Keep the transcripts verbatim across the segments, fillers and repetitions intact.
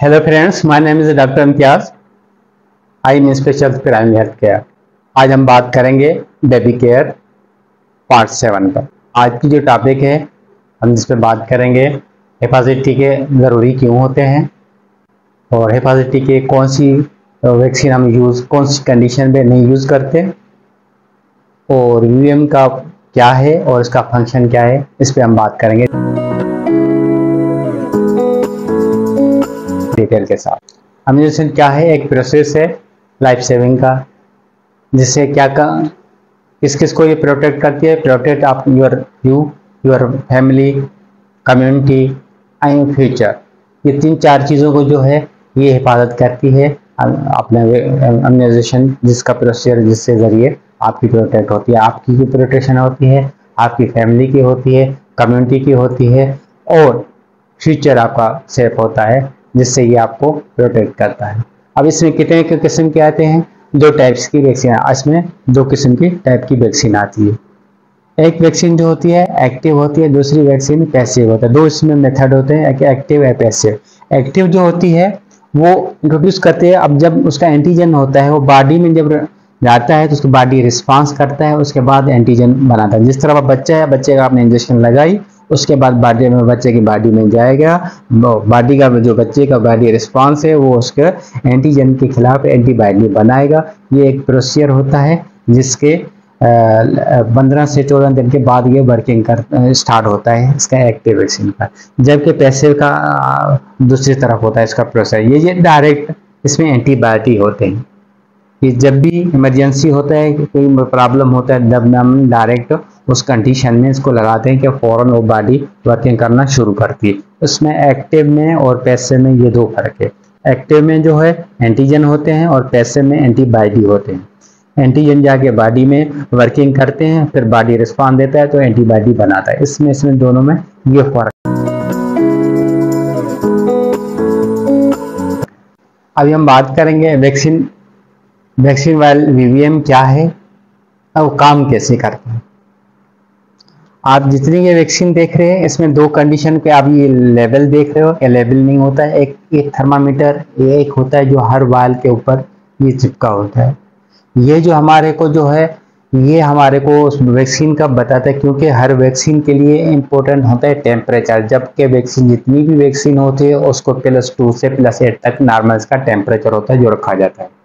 Hello friends, my name is doctor Imtiyaz. I am specialist primary health care. आज हम बात करेंगे बेबी केयर पार्ट सेवन पर। आज की जो टॉपिक है हम जिस पर बात करेंगे हेपेटाइटिस टीके ज़रूरी क्यों होते हैं और हेपेटाइटिस टीके कौन सी वैक्सीन हम यूज़ कौन सी कंडीशन में नहीं यूज़ करते और वीएम का क्या है और इसका फंक्शन क्या है, इस पर हम बात करेंगे डिटेल के साथ। इम्यूनेशन क्या है? एक प्रोसेस है लाइफ सेविंग का, जिससे क्या का किस किस को ये प्रोटेक्ट करती है। प्रोटेक्ट आप your you your family, community and future. ये तीन चार चीज़ों को जो है ये हिफाजत करती है अपने इम्यूनाइजेशन, जिसका प्रोसेस जिससे ज़रिए आपकी प्रोटेक्ट होती है। आपकी भी प्रोटेक्शन होती है, आपकी फैमिली की होती है, कम्युनिटी की होती है और फ्यूचर आपका सेफ होता है, जिससे ये आपको प्रोटेक्ट करता है। अब इसमें कितने के किस्म के आते हैं? दो टाइप्स की वैक्सीन, इसमें दो किस्म की टाइप की वैक्सीन आती है। एक वैक्सीन जो होती है एक्टिव होती है, दूसरी वैक्सीन पैसिव होता है। दो इसमें मेथड होते हैं, एक एक्टिव है पैसिव। एक्टिव जो होती है वो इंट्रोड्यूस करते हैं, अब जब उसका एंटीजन होता है वो बॉडी में जब जाता है तो उसकी बॉडी रिस्पांस करता है, उसके बाद एंटीजन बनाता है। जिस तरह बच्चा है, बच्चे का आपने इंजेक्शन लगाई, उसके बाद बॉडी में बच्चे की बॉडी में जाएगा, बॉडी का जो बच्चे का बॉडी रिस्पांस है वो उसके एंटीजन के खिलाफ एंटीबॉडी बनाएगा। ये एक प्रोसीजर होता है जिसके पंद्रह से चौदह दिन के बाद ये वर्किंग कर स्टार्ट होता है इसका एक्टिव वैक्सीन का। जबकि पैसिव का दूसरी तरफ होता है इसका प्रोसेस, ये ये डायरेक्ट इसमें एंटीबॉडी होते हैं कि जब भी इमरजेंसी होता है, कोई प्रॉब्लम होता है, जब हम डायरेक्ट उस कंडीशन में इसको लगाते हैं कि फ़ौरन वो बॉडी वर्किंग करना शुरू करती है। उसमें एक्टिव में और पैसिव में ये दो फर्क है। एक्टिव में जो है एंटीजन होते हैं और पैसिव में एंटीबॉडी होते हैं। एंटीजन जाके बॉडी में वर्किंग करते हैं, फिर बॉडी रिस्पॉन्स देता है तो एंटीबॉडी बनाता है। इसमें इसमें दोनों में ये फर्क। अभी हम बात करेंगे वैक्सीन वैक्सीन वाइल वीवीएम क्या है और काम कैसे करता है। आप जितनी ये वैक्सीन देख रहे हैं इसमें दो कंडीशन पे आप ये लेवल देख रहे हो, ये लेवल नहीं होता है। एक एक थर्मामीटर ये एक होता है जो हर वाल के ऊपर ये चिपका होता है। ये जो हमारे को जो है ये हमारे को उस वैक्सीन का बताता है, क्योंकि हर वैक्सीन के लिए इम्पोर्टेंट होता है टेम्परेचर। जबकि वैक्सीन जितनी भी वैक्सीन होती है उसको प्लस टू से प्लस एट तक नॉर्मल का टेम्परेचर होता है जो रखा जाता है।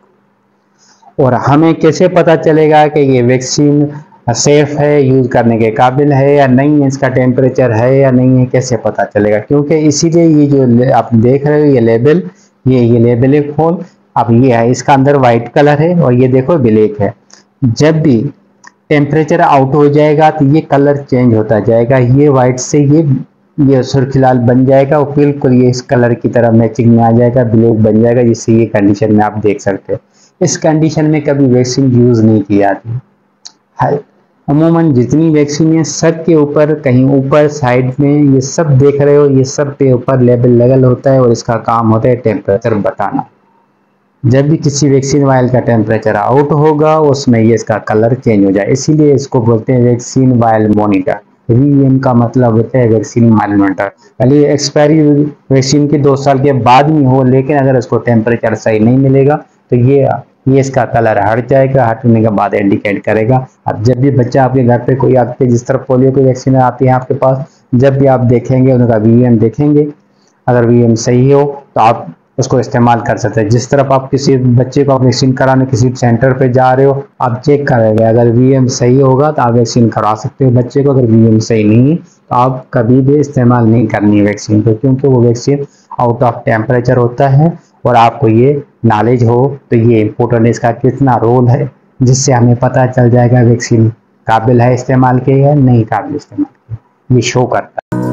और हमें कैसे पता चलेगा कि ये वैक्सीन सेफ है, यूज करने के काबिल है या नहीं है, इसका टेम्परेचर है या नहीं है, कैसे पता चलेगा? क्योंकि इसीलिए ये जो आप देख रहे हो ये लेबल ये ये लेबल है खोल। अब ये है, इसका अंदर वाइट कलर है और ये देखो ब्लैक है। जब भी टेम्परेचर आउट हो जाएगा तो ये कलर चेंज होता जाएगा, ये वाइट से ये ये सुर्खी लाल बन जाएगा और बिल्कुल ये इस कलर की तरह मैचिंग में आ जाएगा, ब्लैक बन जाएगा, जिससे ये कंडीशन में आप देख सकते हैं। इस कंडीशन में कभी वैक्सीन यूज नहीं की जाती है। अमूमन जितनी वैक्सीन है सब के ऊपर कहीं ऊपर साइड में ये सब देख रहे हो, ये सब पे ऊपर लेबल लगल होता है और इसका काम होता है टेम्परेचर बताना। जब भी किसी वैक्सीन वायल का टेम्परेचर आउट होगा उसमें ये इसका कलर चेंज हो जाए, इसीलिए इसको बोलते हैं वैक्सीन वायल मॉनिटर। वीवीएम का मतलब होता है वैक्सीन मॉनिटर। पहले एक्सपायरी वैक्सीन के दो साल के बाद में हो, लेकिन अगर इसको टेम्परेचर सही नहीं मिलेगा तो ये ये इसका कलर हट जाएगा, हटने के बाद इंडिकेट करेगा। अब जब भी बच्चा आपके घर पे कोई आपके जिस तरह पोलियो की वैक्सीन आती है आपके पास, जब भी आप देखेंगे उनका वीवीएम देखेंगे, अगर वीवीएम सही हो तो आप उसको इस्तेमाल कर सकते हैं। जिस तरफ आप किसी बच्चे को वैक्सीन कराने किसी सेंटर पे जा रहे हो आप चेक करेंगे, अगर वीवीएम सही होगा तो आप वैक्सीन करा सकते हो बच्चे को। अगर वीवीएम सही नहीं है तो आप कभी भी इस्तेमाल नहीं करनी है वैक्सीन को, क्योंकि वो वैक्सीन आउट ऑफ टेम्परेचर होता है। और आपको ये नॉलेज हो तो ये इम्पोर्टेंट है इसका कितना रोल है, जिससे हमें पता चल जाएगा वैक्सीन काबिल है इस्तेमाल के या नहीं काबिल इस्तेमाल के, ये शो करता है।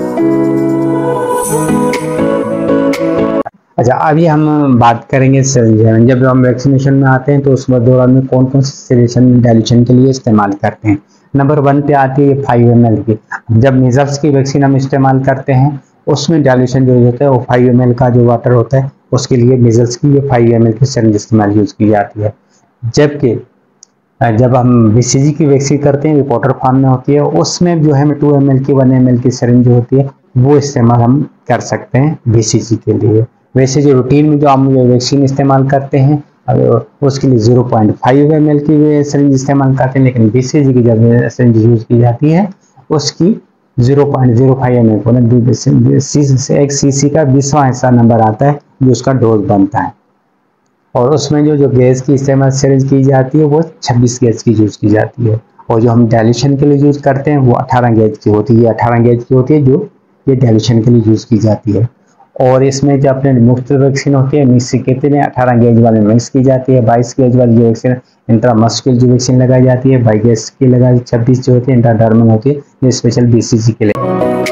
अच्छा, अभी हम बात करेंगे सिरिंज। जब हम वैक्सीनेशन में आते हैं तो उस दौरान में कौन कौन से सिरिंज डाइल्यूशन के लिए इस्तेमाल करते हैं। नंबर वन पे आती है फाइव एम एल की। जब मीजल्स की वैक्सीन हम इस्तेमाल करते हैं उसमें डाइल्यूशन जो होता है वो फाइव एम एल का जो वाटर होता है उसके लिए मीजल्स की ये फाइव एम एल की सिरिंज इस्तेमाल यूज की जाती है। जबकि जब हम बीसीजी की वैक्सीन करते हैं, रिपोर्टर फॉर्म में होती है, उसमें जो है टू एम एल की वन एम एल की सिरिंज जो होती है वो इस्तेमाल हम कर सकते हैं बीसीजी के लिए। वैसे जो रूटीन में जो हम वैक्सीन इस्तेमाल करते हैं उसके लिए zero point five M L की सिरिंज इस्तेमाल करते हैं, लेकिन बीसीजी की जब सिरिंज यूज की जाती है उसकी zero point zero five M L एक सीसी का बीसवां हिस्सा नंबर आता है जो उसका डोज बनता है। और उसमें जो जो गैस की इस्तेमाल सिरिंज की जाती है वो छब्बीस गैस की यूज की जाती है, और जो हम डायल्यूशन के लिए यूज करते हैं वो अठारह गैस की होती है। अठारह गैस की होती है जो ये डायल्यूशन के लिए यूज की जाती है। और इसमें जो अपने मुफ्त वैक्सीन होती है मिक्स कितने अठारह गेज वाले मिक्स की जाती है, बाईस गेज वाली जो वैक्सीन इंट्रामस्कुलर जो वैक्सीन लगाई जाती है, बाईस गेज की लगाई, छब्बीस जो होती है इंट्राडर्मल होती है, ये स्पेशल बीसीजी के लिए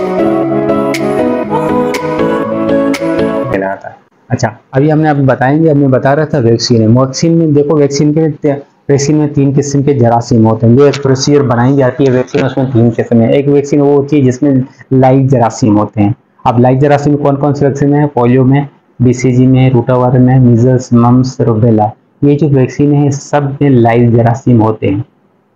आता है। अच्छा, अभी हमने आपको बताएंगे, अब मैं बता रहा था वैक्सीन है। वैक्सीन में देखो, वैक्सीन के वैक्सीन में तीन किस्म के जरासीम होते हैं। जो एक प्रोसीजर बनाई जाती है वैक्सीन, उसमें तीन किस्म है। एक वैक्सीन वो होती है जिसमें लाइव जरासीम होते हैं। अब लाइव जरासीम कौन कौन से वैक्सीन है? पोलियो में, बीसीजी में, रोटावायरस में, मीजल्स, मम्स, रूबेला, ये जो वैक्सीन है सब में लाइव जरासीम होते हैं।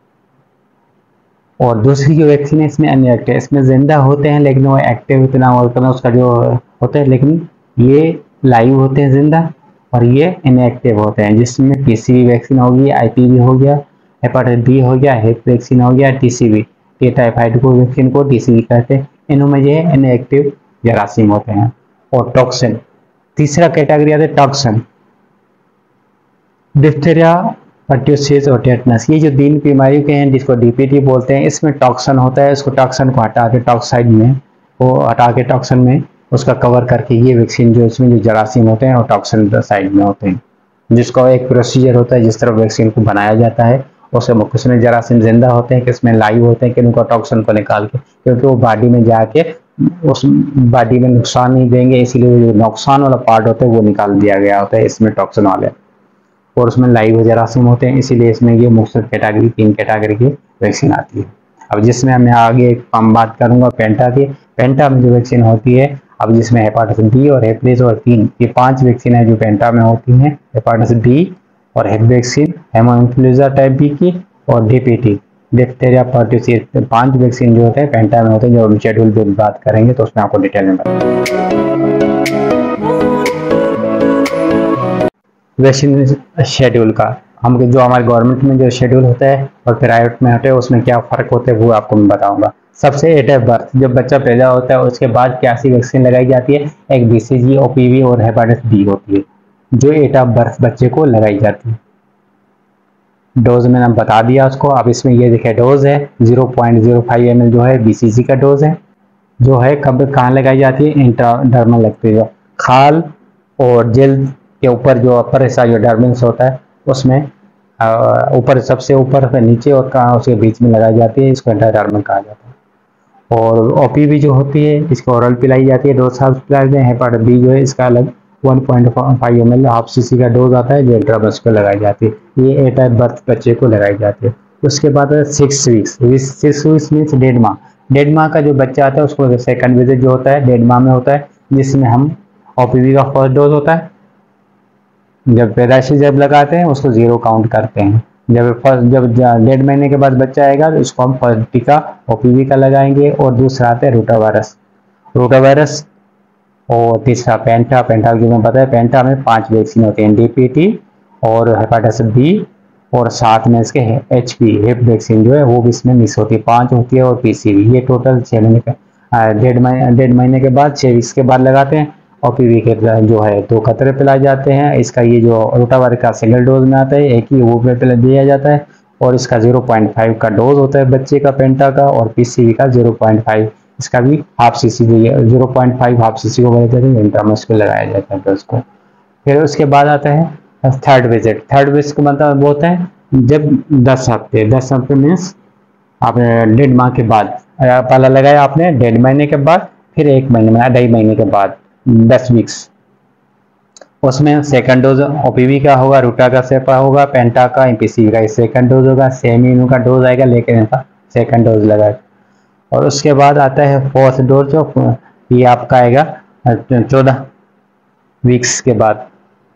और दूसरी जो वैक्सीन है इसमें इनएक्टिव, इसमें जिंदा होते हैं लेकिन वो एक्टिव इतना होता उसका जो होता है, लेकिन ये लाइव होते हैं जिंदा और ये इनएक्टिव होते हैं। जिसमें पीसीवी वैक्सीन होगी, आईपीवी हो गया, हेपेटाइटिस बी हो गया, हेप वैक्सीन हो गया, टीसीवी, टी टाइफाइड को वैक्सीन को टीसीवी कहते हैं। इनमें ये इनएक्टिव जरासीम होते हैं। और टॉक्सिन, तीसरा कैटेगरी आता है टॉक्सिन, डिप्थीरिया, पर्ट्यूसिस और टेटनस, ये जो तीन बीमारियों के हैं जिसको डीपीटी बोलते हैं, इसमें टॉक्सिन होता है। इसको टॉक्सिन को हटा के टॉक्साइड में वो हटा के टॉक्सिन में उसका कवर करके ये वैक्सीन जो इसमें जो जरासीम होते हैं और टॉक्सिन साइड में होते हैं, जिसका एक प्रोसीजर होता है जिस तरह वैक्सीन को बनाया जाता है। उसमें किसमें जरासीम जिंदा होते हैं, किसमें लाइव होते हैं, कि उनका टॉक्सिन को निकाल के, क्योंकि वो बॉडी में जाके उस बॉडी में नुकसान नहीं देंगे, इसीलिए जो नुकसान वाला पार्ट होता है वो निकाल दिया गया होता है इसमें टॉक्सिन वाले। और उसमें लाइव जरासीम होते हैं, इसीलिए इसमें ये मुख्तलिफ कैटेगरी तीन कैटेगरी की वैक्सीन आती है। अब जिसमें मैं आगे हम बात करूंगा पेंटा की। पेंटा में जो वैक्सीन होती है, अब जिसमें हेपेटाइटिस बी और हेपेटाइटिस और तीन, ये पांच वैक्सीन है जो पेंटा में होती हैं। हेपेटाइटिस बी और hep vaccine, haemoinfluenza type B की, और डीपीटी, डिप्थीरिया, पर्ट्यूसिस, पांच वैक्सीन जो होते हैं पेंटा में होते हैं। जो हम शेड्यूल पे बात करेंगे तो उसमें आपको डिटेल में वैक्सीन शेड्यूल का, हम जो हमारे गवर्नमेंट में जो शेड्यूल होता है और प्राइवेट में होता है उसमें क्या फर्क होता है वो आपको मैं बताऊंगा। सबसे एट ऑफ बर्थ, जब बच्चा पैदा होता है उसके बाद क्या सी वैक्सीन लगाई जाती है? एक बीसीजी, ओपीवी और हेपेटाइटिस बी होती है जो एट ऑफ बर्थ बच्चे को लगाई जाती है। डोज मैंने बता दिया उसको। अब इसमें ये देखिए डोज है zero point zero five M L जो है बीसीजी का डोज है, जो है कब कहाँ लगाई जाती है? इंट्राडर्मल लगती है, खाल और जल्द के ऊपर जो अपर हिस्सा जो डर्मिस होता है उसमें ऊपर, सबसे ऊपर से नीचे और कहाँ उसके बीच में लगाई जाती है, इसको इंट्राडर्मल कहा जाता है। और ओपीवी जो होती है इसको ओरल पिलाई जाती है, डोज साफ पिलाई जाती है। हेपेटाइटिस बी जो है इसका अलग one point five M L half C C का डोज आता है जो इंट्रावस को लगाई जाती है। ये एट ऑफ बर्थ बच्चे को लगाई जाती है। उसके बाद six weeks, six weeks means डेढ़ माह। डेढ़ माह का जो बच्चा आता है उसको सेकंड विजिट जो होता है डेढ़ माह में होता है, जिसमें हम ओपीवी का फर्स्ट डोज होता है। जब पैदाइशी जब लगाते हैं उसको जीरो काउंट करते हैं। जब फर्स्ट जब डेढ़ महीने के बाद बच्चा आएगा तो उसको हम फर्स्ट टीका ओपीवी का लगाएंगे। और दूसरा आता है रोटावायरस, रोटावायरस और तीसरा पेंटा। पेंटा की मैं पता है, पेंटा में पांच वैक्सीन होते हैं, डीपीटी और हेपेटाइटिस बी और साथ में इसके एचपी हेप वैक्सीन जो है वो भी इसमें मिस होती है, पांच होती है। और पीसीवी, ये टोटल छः महीने का डेढ़ महीने डेढ़ महीने के बाद छः वीक्स के बाद लगाते हैं। और पीवी के जो है दो कतरे पिलाए जाते हैं। इसका ये जो रोटावायरस का सिंगल डोज में आता है, एक ही वो पे पिला दिया जाता है। और इसका ज़ीरो पॉइंट फाइव का डोज होता है बच्चे का पेंटा का, और पीसीवी का ज़ीरो पॉइंट फाइव, इसका भी half C C zero point five half C C को बनाते हैं, इंट्रामस को लगाया जाता है डोज को। फिर उसके बाद आता है थर्ड विजिट। थर्ड विजिट का मतलब वो होता है जब दस हफ्ते दस हफ्ते मीन्स आपने डेढ़ माह के बाद, पहला लगाया आपने डेढ़ महीने के बाद, फिर एक महीने में ढाई महीने के बाद दस वीक्स, उसमें सेकंड डोज ओपीवी का होगा, रूटा का सेपा होगा, पेंटा का, एमपीसी का सेकंड डोज होगा, सेम इम्यून का डोज आएगा लेकिन इनका सेकंड डोज लगा। और उसके बाद आता है फोर्थ डोज, जो ये आपका आएगा चौदह वीक्स के बाद।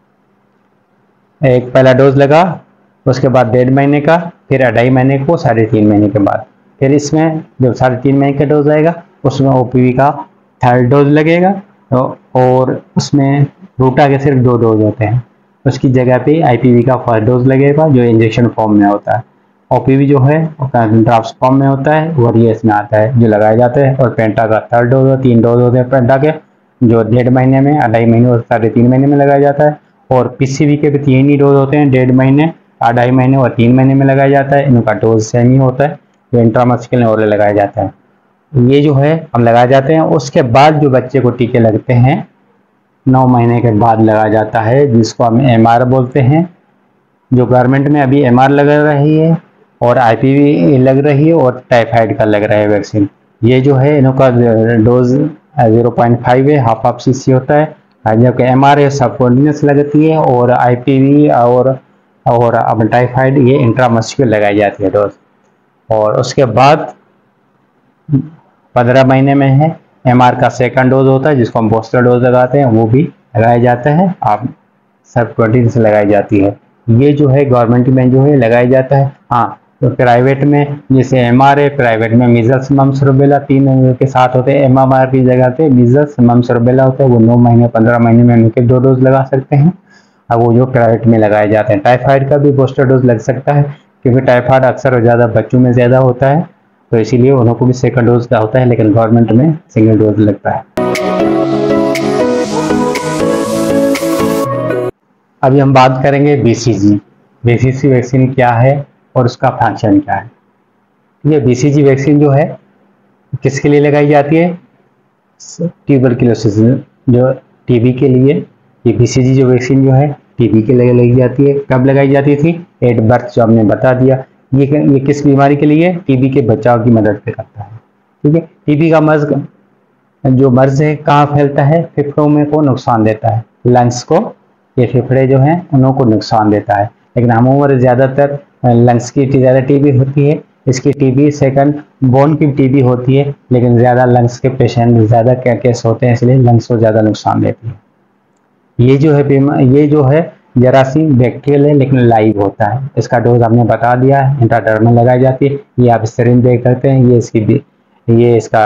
एक पहला डोज लगा, उसके बाद डेढ़ महीने का, फिर अढ़ाई महीने को, साढ़े तीन महीने के बाद। फिर इसमें जब साढ़े तीन महीने का डोज आएगा उसमें ओपीवी का थर्ड डोज लगेगा। और उसमें रूटा के सिर्फ दो डोज होते हैं, उसकी जगह पे आईपीवी का फर्स्ट डोज लगेगा जो इंजेक्शन फॉर्म में होता है। ओपीवी जो है ड्राफ्ट फॉर्म में होता है और ये इसमें आता है जो लगाया जाता है। और पेंटा का थर्ड डोज हो, तीन डोज होते हैं पेंटा के, जो डेढ़ महीने में, अढ़ाई महीने और साढ़े तीन महीने में लगाया जाता है। और पीसीवी के भी तीन ही डोज होते हैं, डेढ़ महीने, अढ़ाई महीने और तीन महीने में लगाया जाता है। इनका डोज सेम ही होता है, जो इंट्रामस्कुलर ओरल लगाया जाता है। ये जो है हम लगाए जाते हैं। उसके बाद जो बच्चे को टीके लगते हैं नौ महीने के बाद लगाया जाता है, जिसको हम एम आर बोलते हैं। जो गवर्नमेंट में अभी एम आर लग रही है और आईपीवी लग रही है और टाइफाइड का लग रहा है वैक्सीन। ये जो है इनका डोज ज़ीरो पॉइंट फाइव है, हाफ हाफ सीसी होता है, जबकि एम आर सबकॉन्टिन्यूस लगती है और आईपीवी और और अब टाइफाइड ये इंट्रामस्कुलर लगाई जाती है डोज। और उसके बाद पंद्रह महीने में है एमआर का सेकंड डोज होता है, जिसको हम बूस्टर डोज लगाते हैं, वो भी लगाया जाता है, आप सब प्रोटीन से लगाई जाती है। ये जो है गवर्नमेंट में जो है लगाया जाता है। हाँ, तो प्राइवेट में जैसे एमआर है, प्राइवेट में मीजल्स मम्स रूबेला तीन के साथ होते हैं। एमआर की जगह पे मीजल्स मम्स रूबेला होता है, वो नौ महीने पंद्रह महीने में उनके दो डोज लगा सकते हैं। अब वो जो प्राइवेट में लगाए जाते हैं। टाइफाइड का भी बूस्टर डोज लग सकता है, क्योंकि टाइफाइड अक्सर और ज़्यादा बच्चों में ज़्यादा होता है, तो इसीलिए उन्हों को भी सेकंड डोज का होता है, लेकिन गवर्नमेंट में सिंगल डोज लगता है। अभी हम बात करेंगे बीसीजी। बीसीजी वैक्सीन क्या है और उसका फंक्शन क्या है। ये बीसीजी वैक्सीन जो है किसके लिए लगाई जाती है? ट्यूबरक्लोसिस, जो टीबी के लिए। ये बीसीजी जो वैक्सीन जो है टीबी के लिए लगाई जाती है। कब लगाई जाती थी? एट बर्थ, जो हमने बता दिया। ये ये किस बीमारी के लिए? टीबी के बचाव की मदद पे करता है। ठीक है, टीबी का मर्ज जो मर्ज है कहाँ फैलता है? फेफड़ों में को नुकसान देता है, लंग्स को, ये फेफड़े जो हैं उन्हों को नुकसान देता है। लेकिन अमूमन ज़्यादातर लंग्स की ज़्यादा टीबी होती है। इसकी टीबी सेकंड बोन की टीबी होती है, लेकिन ज़्यादा लंग्स के पेशेंट ज़्यादा केस होते हैं, इसलिए लंग्स को ज़्यादा नुकसान देती है। ये जो है बीमारी, ये जो है जरासीम बैक्टीरियल है, लेकिन लाइव होता है। इसका डोज हमने बता दिया है, इंट्राडर्मल लगाई जाती है। ये आप सिरिंज देख सकते हैं, ये इसकी ये इसका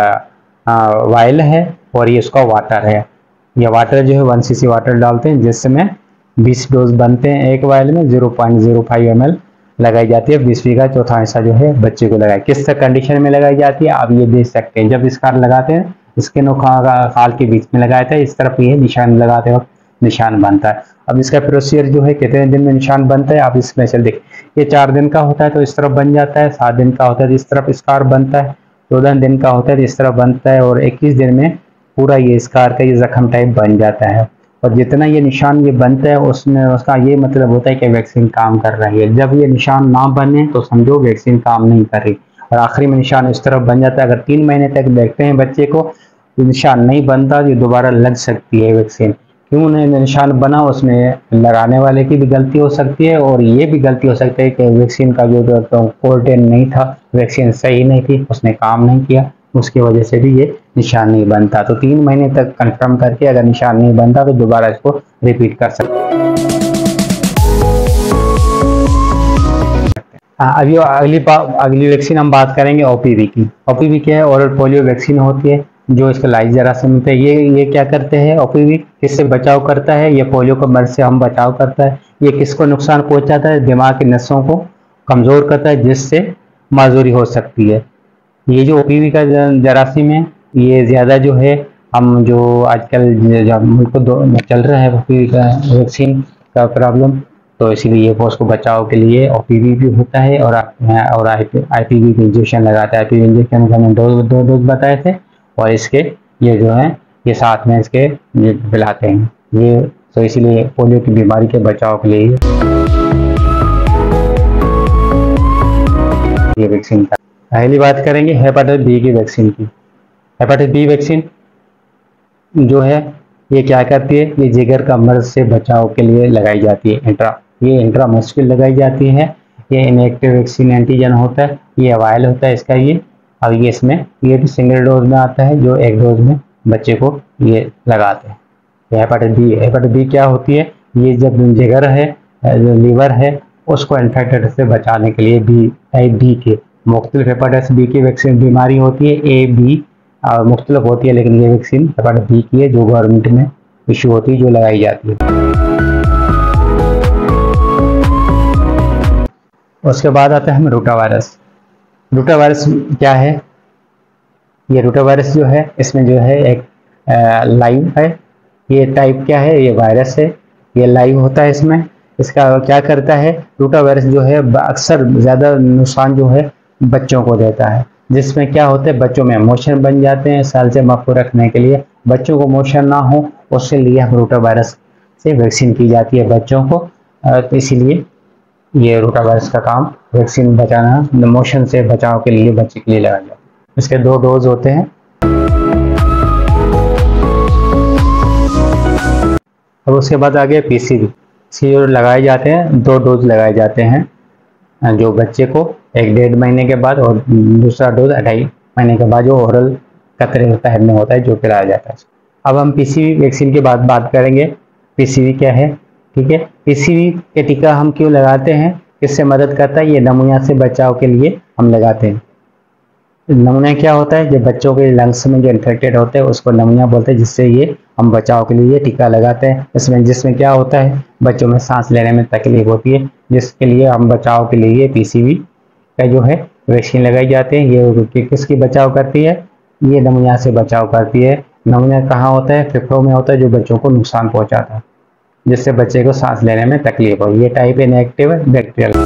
वायल है और ये इसका वाटर है। ये वाटर जो है वन सीसी वाटर डालते हैं, जिसमें बीस डोज बनते हैं एक वायल में। Zero point zero five M L लगाई जाती है। बीसवीं का चौथा हिस्सा जो है बच्चे को लगाए। किस कंडीशन में लगाई जाती है आप ये देख सकते हैं। जब इसका लगाते हैं, इसके नोखा खाल के बीच में लगाया था, इस तरफ ये निशान लगाते वक्त निशान बनता है। अब इसका प्रोसीजर जो है कितने दिन में निशान बनता है आप इसमें से देख। ये चार दिन का होता है तो इस तरफ बन जाता है, सात दिन का होता है तो इस तरफ स्कार बनता है, चौदह दिन का होता है तो इस तरफ बनता है, और इक्कीस दिन में पूरा ये स्कार का ये जख्म टाइप बन जाता है। और जितना ये निशान ये बनता है उसमें उसका ये मतलब होता है कि वैक्सीन काम कर रही है। जब ये निशान ना बने तो समझो वैक्सीन काम नहीं कर रही। और आखिरी में निशान इस तरफ बन जाता है। अगर तीन महीने तक देखते हैं बच्चे को तो निशान नहीं बनता, ये दोबारा लग सकती है वैक्सीन। क्यों नहीं निशान बना? उसमें लगाने वाले की भी गलती हो सकती है, और ये भी गलती हो सकती है कि वैक्सीन का जो कोल्टेन नहीं था, वैक्सीन सही नहीं थी, उसने काम नहीं किया, उसकी वजह से भी ये निशान नहीं बनता। तो तीन महीने तक कंफर्म करके अगर निशान नहीं बनता तो दोबारा इसको रिपीट कर सकते हैं। हाँ, अभी अगली अगली वैक्सीन हम बात करेंगे ओपीवी की। ओपीवी क्या है? ओरल पोलियो वैक्सीन होती है, जो इसका लाइव जरासीम पे ये ये क्या करते हैं? ओपीवी किससे बचाव करता है? ये पोलियो के मर्ज से हम बचाव करता है। ये किसको नुकसान पहुंचाता है? दिमाग की नसों को कमजोर करता है, जिससे माजूरी हो सकती है। ये जो ओपीवी का जरासीम है ये ज़्यादा जो है हम जो आजकल जो मुल्क में चल रहा है ओपीवी का वैक्सीन का प्रॉब्लम, तो इसीलिए वो उसको बचाव के लिए ओपीवी भी होता है और और आईपीवी भी इंजेक्शन लगाता है। आईपीवी इंजेक्शन हमने दो दो डोज बताए थे, और इसके ये जो है ये साथ में इसके पिलाते हैं ये, तो इसीलिए पोलियो की बीमारी के बचाव के लिए ये वैक्सीन का। पहली बात करेंगे हेपेटाइटिस बी की वैक्सीन की। हेपेटाइटिस बी वैक्सीन जो है ये क्या करती है? ये जिगर का मर्ज से बचाव के लिए लगाई जाती है। इंट्रा ये इंट्रामस्कुलर लगाई जाती है। ये इनएक्टिव वैक्सीन एंटीजन होता है, ये वायल होता है इसका ये। और ये इसमें ये भी सिंगल डोज में आता है, जो एक डोज में बच्चे को ये लगाते हैं। हेपेटाइटिस बी हेपेटाइटिस बी क्या होती है? ये जब जिगर है, जो लीवर है, उसको इन्फेक्टेड से बचाने के लिए बी टाइप बी के मुख्तलिफ हेपेटाइटिस बी की वैक्सीन बीमारी होती है। ए बी मुख्तलिफ होती है, लेकिन ये वैक्सीन हेपेटाइटिस बी की है, जो गवर्नमेंट में इशू होती है जो लगाई जाती है। उसके बाद आता है हम रोटा वायरस। रोटा वायरस क्या है? ये रोटा वायरस जो है इसमें जो है एक लाइव है, ये टाइप क्या है, ये वायरस है, ये लाइव होता है इसमें। इसका क्या करता है, रोटा वायरस जो है अक्सर ज़्यादा नुकसान जो है बच्चों को देता है, जिसमें क्या होता है बच्चों में मोशन बन जाते हैं। साल से माफ को रखने के लिए बच्चों को मोशन ना हो उसके लिए हम रोटा वायरस से वैक्सीन की जाती है बच्चों को। तो इसीलिए ये रोटा वायरस का काम वैक्सीन बचाना, मोशन से बचाव के लिए बच्चे के लिए लगाया जाता है। इसके दो डोज होते हैं। अब उसके बाद आ गया पीसीवी। सी लगाए जाते हैं, दो डोज लगाए जाते हैं जो बच्चे को एक डेढ़ महीने के बाद, और दूसरा डोज अढ़ाई महीने के बाद जो ओरल कतरे तहत में होता है जो पिलाया जाता है। अब हम पीसीवी वैक्सीन के बाद बात करेंगे। पीसीवी क्या है, ठीक है। पीसीवी के टीका हम क्यों लगाते हैं, किससे मदद करता है? ये नमूनिया से बचाव के लिए हम लगाते हैं। नमूनिया क्या होता है, जो बच्चों के लंग्स में जो इन्फेक्टेड होते हैं उसको नमूनिया बोलते हैं, जिससे ये हम बचाव के लिए ये टीका लगाते हैं। इसमें जिसमें क्या होता है बच्चों में सांस लेने में तकलीफ होती है, जिसके लिए हम बचाव के लिए पीसीवी का जो है वैक्सीन लगाई जाती है। ये किसकी बचाव करती है, ये नमूनिया से बचाव करती है। नमूनिया कहाँ होता है, फेफड़ों में होता है, जो बच्चों को नुकसान पहुंचाता है, जिससे बच्चे को सांस लेने में तकलीफ हो। ये टाइप इनएक्टिव बैक्टीरियल।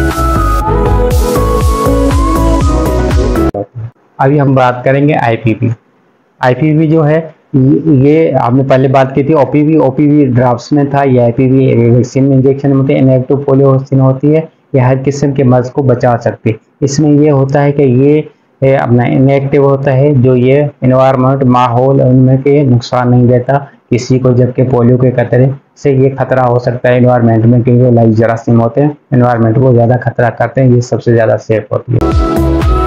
अभी हम बात करेंगे आईपीवी। आईपीवी जो है ये हमने पहले बात की थी। ओपीवी ओपीवी ड्रॉप्स में था, ये आईपीवी वैक्सीन में इंजेक्शन में होती है। इनएक्टिव पोलियो वैक्सीन होती है, ये हर किस्म के मर्ज को बचा सकती है। इसमें ये होता है कि ये अपना इनएक्टिव होता है, जो ये इन्वायरमेंट माहौल उनमें के नुकसान नहीं देता किसी को, जबकि पोलियो के खतरे से ये खतरा हो सकता है इन्वायरमेंट में, क्योंकि लाइव जरासीम होते हैं, इन्वायरमेंट को ज़्यादा खतरा करते हैं, ये सबसे ज़्यादा सेफ होती है।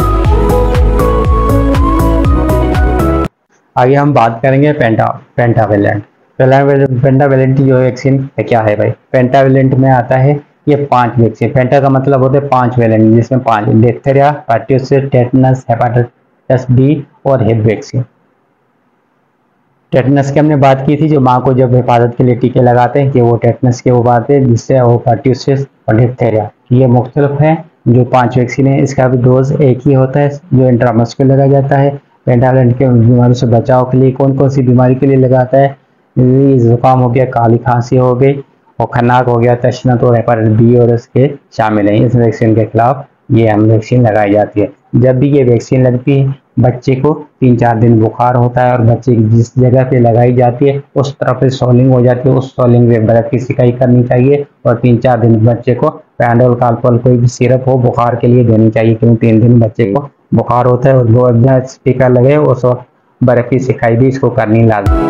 आगे हम बात करेंगे पेंटा पेंटावेलेंट। पेंटावेलेंट जो वैक्सीन है क्या है भाई, पेंटावेलेंट में आता है ये पांच वैक्सीन। पेंटा का मतलब होता है पांच वेलेंट, जिसमें पांच diphtheria, pertussis, tetanus, hepatitis B और हिप वैक्सीन। टेटनस की हमने बात की थी, जो माँ को जब हिफाजत के लिए टीके लगाते हैं कि वो टेटनस के वो बात है, जिससे वो पर्ट्यूसिस और डिप्थेरिया, ये मुख्तलिफ है जो पांच वैक्सीन है। इसका भी डोज एक ही होता है जो इंट्रामस्कुलर लगाया जाता है। पेंटावेलेंट के बीमारियों से बचाव के लिए कौन कौन सी बीमारी के लिए लगाता है, जुकाम हो गया, काली खांसी हो गई, और खन्नाक हो गया, तशनत और हेपेटाइटिस बी और इसके शामिल हैं। इस वैक्सीन के खिलाफ ये हम वैक्सीन लगाई जाती है। जब भी ये वैक्सीन लगती है बच्चे को तीन चार दिन बुखार होता है, और बच्चे की जिस जगह पे लगाई जाती है उस तरफ से सॉलिंग हो जाती है, उस सॉलिंग में बर्फ की सिकाई करनी चाहिए, और तीन चार दिन बच्चे को पैंडोल काल्पोल कोई भी सिरप हो बुखार के लिए देनी चाहिए, क्योंकि तीन दिन बच्चे को बुखार होता है और वो स्पीकर लगे उस वक्त बर्फ की सिकाई भी इसको करनी लाजमी।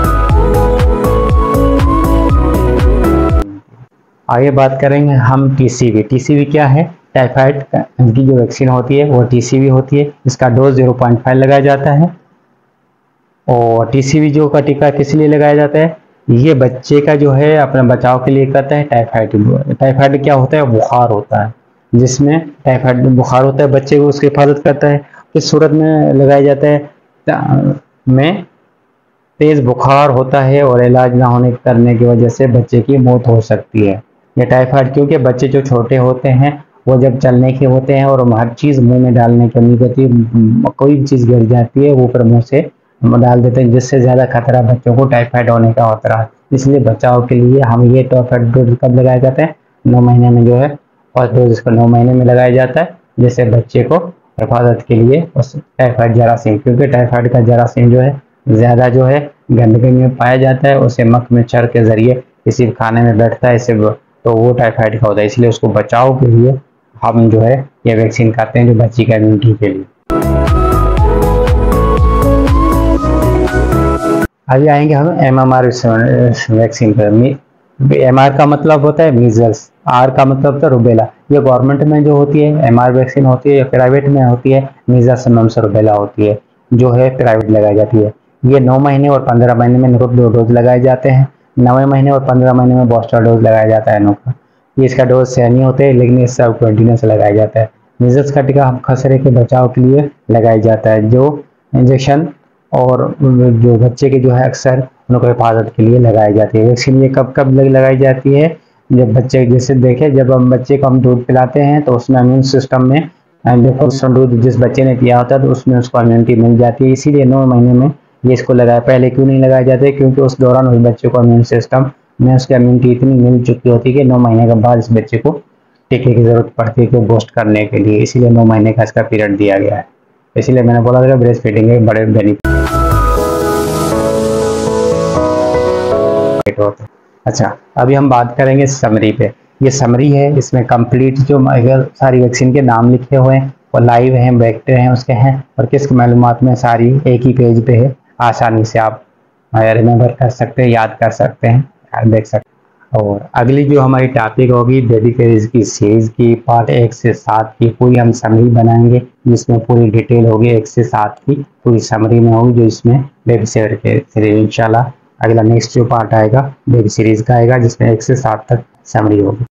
आगे बात करेंगे हम टीसीवी। टीसीवी क्या है, टाइफाइड की जो वैक्सीन होती है वो टीसीवी होती है। इसका डोज ज़ीरो पॉइंट फाइव लगाया जाता है। और टीसीवी जो का टीका किस लिए लगाया जाता है, ये बच्चे का जो है अपने बचाव के लिए करता है। टाइफाइड टाइफाइड क्या होता है, बुखार होता है, जिसमें टाइफाइड बुखार होता है, बच्चे को उसकी हिफाजत करता है। इस सूरत में लगाया जाता है में तेज बुखार होता है और इलाज ना होने करने की वजह से बच्चे की मौत हो सकती है। ये टाइफाइड क्योंकि बच्चे जो छोटे होते हैं वो जब चलने के होते हैं और हर चीज़ मुंह में डालने की उम्मीद होती है, कोई भी चीज़ गिर जाती है वो फिर मुँह से डाल देते हैं, जिससे ज़्यादा खतरा बच्चों को टाइफाइड होने का होता है। इसलिए बचाव के लिए हम ये टाइफाइड डोज कब लगाया जाता है, नौ महीने में जो है फर्स्ट डोज इसको नौ महीने में लगाया जाता है, जिससे बच्चे को हिफाजत के लिए उस टाइफाइड जरासीम, क्योंकि टाइफाइड का जरासीम जो है ज़्यादा जो है गंदगी में पाया जाता है, उसे मख में चर के जरिए किसी खाने में बैठता है इसे, तो वो टाइफाइड का होता है। इसलिए उसको बचाव के लिए हम जो है ये वैक्सीन करते हैं, जो बच्ची का इम्यूनिटी के लिए। अभी आएंगे हम एम एम आर वैक्सीन पर। एम आर का मतलब होता है मीजल्स, आर का मतलब होता है रुबेला। ये गवर्नमेंट में जो होती है एम आर वैक्सीन होती है, या प्राइवेट में होती है मीजल्स मम्स रुबेला होती है, जो है प्राइवेट लगाई जाती है। ये नौ महीने और पंद्रह महीने में इनको दो डोज लगाए जाते हैं। नौवें महीने और पंद्रह महीने में बूस्टर डोज लगाया जाता है इनों का। ये इसका डोज सेम ही होते हैं, लेकिन इससे अब कंटिन्यूस लगाया जाता है। मीजल्स का टीका हम खसरे के बचाव के लिए लगाया जाता है, जो इंजेक्शन और जो बच्चे के जो है अक्सर उनको हिफाजत के लिए लगाई जाती है। वैक्सीन ये कब कब लगाई जाती है? जब बच्चे, जैसे देखें, जब हम बच्चे को हम दूध पिलाते हैं तो उसमें इम्यून सिस्टम में देखो दूध जिस बच्चे ने पिया होता है तो उसमें उसको इम्यूनिटी मिल जाती है, इसीलिए नौ महीने में ये इसको लगाया। पहले क्यों नहीं लगाए जाते? क्योंकि उस दौरान उस बच्चे को इम्यून सिस्टम में उसकी इम्यूनिटी इतनी मिल चुकी होती है कि नौ महीने के बाद इस बच्चे को टीके की जरूरत पड़ती है को बूस्ट करने के लिए, इसीलिए नौ महीने का इसका पीरियड दिया गया है। इसीलिए मैंने बोला था ब्रेस्ट फीडिंग के बड़े बेनिफिट होते हैं। अच्छा, अभी हम बात करेंगे समरी पे। ये समरी है, इसमें कंप्लीट जो अगर सारी वैक्सीन के नाम लिखे हुए हैं और लाइव हैं, वेक्टर हैं उसके हैं, और किस मालूमात में सारी एक ही पेज पे है। आसानी से आप रिमेम्बर कर सकते हैं, याद कर सकते हैं, देख सकते हैं। और अगली जो हमारी टॉपिक होगी बेबी सीरीज की सीरीज की पार्ट एक से सात की पूरी हम समरी बनाएंगे, जिसमें पूरी डिटेल होगी एक से सात की पूरी समरी में होगी, जो इसमें बेबी सीरीज इंशाल्लाह अगला नेक्स्ट जो पार्ट आएगा बेबी सीरीज का आएगा, जिसमें एक से सात तक समरी होगी।